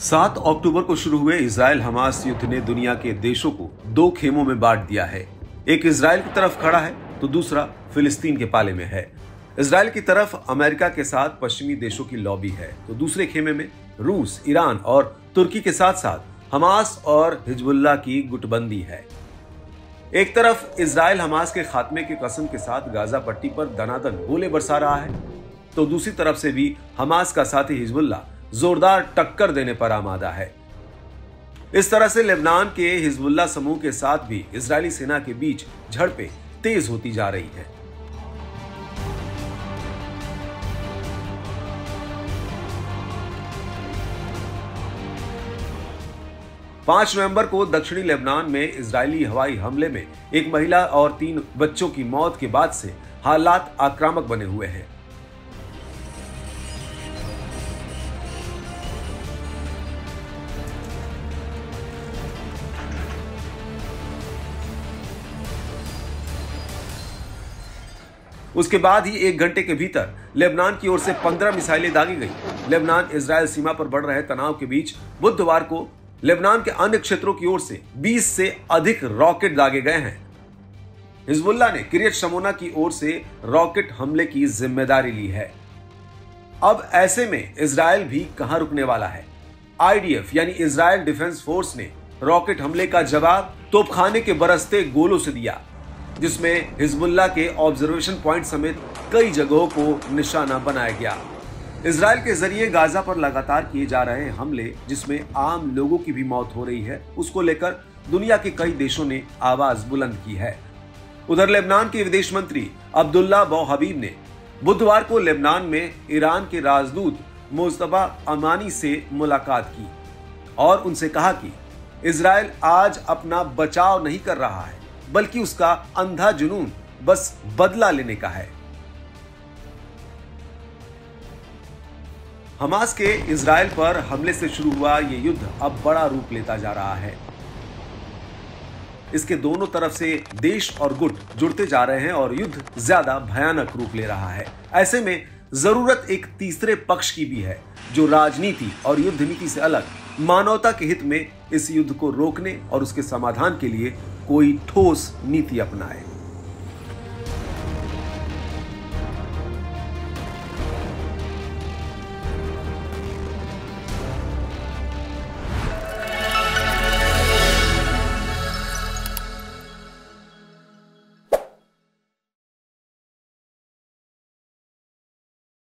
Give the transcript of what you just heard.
7 अक्टूबर को शुरू हुए इजराइल हमास युद्ध ने दुनिया के देशों को दो खेमों में बांट दिया है। एक इजराइल की तरफ खड़ा है तो दूसरा फिलिस्तीन के पाले में है। इजराइल की तरफ अमेरिका के साथ पश्चिमी देशों की लॉबी है तो दूसरे खेमे में रूस, ईरान और तुर्की के साथ साथ हमास और हिजबुल्लाह की गुटबंदी है। एक तरफ इजराइल हमास के खात्मे की कसम के साथ गाजा पट्टी पर दनादन गोले बरसा रहा है तो दूसरी तरफ से भी हमास का साथी हिजबुल्लाह जोरदार टक्कर देने पर आमादा है। इस तरह से लेबनान के हिजबुल्लाह समूह के साथ भी इजरायली सेना के बीच झड़पें तेज होती जा रही हैं। पांच नवंबर को दक्षिणी लेबनान में इजरायली हवाई हमले में एक महिला और 3 बच्चों की मौत के बाद से हालात आक्रामक बने हुए हैं। उसके बाद ही 1 घंटे के भीतर लेबनान की ओर से 15 मिसाइलें दागी गई। लेबनान इजरायल सीमा पर बढ़ रहे तनाव के बीच बुधवार को लेबनान के अन्य क्षेत्रों की ओर से 20 से अधिक रॉकेट दागे गए हैं। हिजबुल्लाह ने किरियत शमोना की ओर से रॉकेट हमले की जिम्मेदारी ली है। अब ऐसे में इजरायल भी कहां रुकने वाला है। आईडीएफ यानी इजरायल डिफेंस फोर्स ने रॉकेट हमले का जवाब तोपखाने के बरसते गोलों से दिया, जिसमें हिजबुल्लाह के ऑब्जर्वेशन पॉइंट समेत कई जगहों को निशाना बनाया गया। इजरायल के जरिए गाजा पर लगातार किए जा रहे हमले, जिसमें आम लोगों की भी मौत हो रही है, उसको लेकर दुनिया के कई देशों ने आवाज बुलंद की है। उधर लेबनान के विदेश मंत्री अब्दुल्ला बौ हबीब ने बुधवार को लेबनान में ईरान के राजदूत मुस्तफा अमानी से मुलाकात की और उनसे कहा कि इजरायल आज अपना बचाव नहीं कर रहा है, बल्कि उसका अंधा जुनून बस बदला लेने का है। हमास के इजरायल पर हमले से शुरू हुआ ये युद्ध अब बड़ा रूप लेता जा रहा है। इसके दोनों तरफ से देश और गुट जुड़ते जा रहे हैं और युद्ध ज्यादा भयानक रूप ले रहा है। ऐसे में जरूरत एक तीसरे पक्ष की भी है जो राजनीति और युद्ध नीति से अलग मानवता के हित में इस युद्ध को रोकने और उसके समाधान के लिए कोई ठोस नीति अपनाए।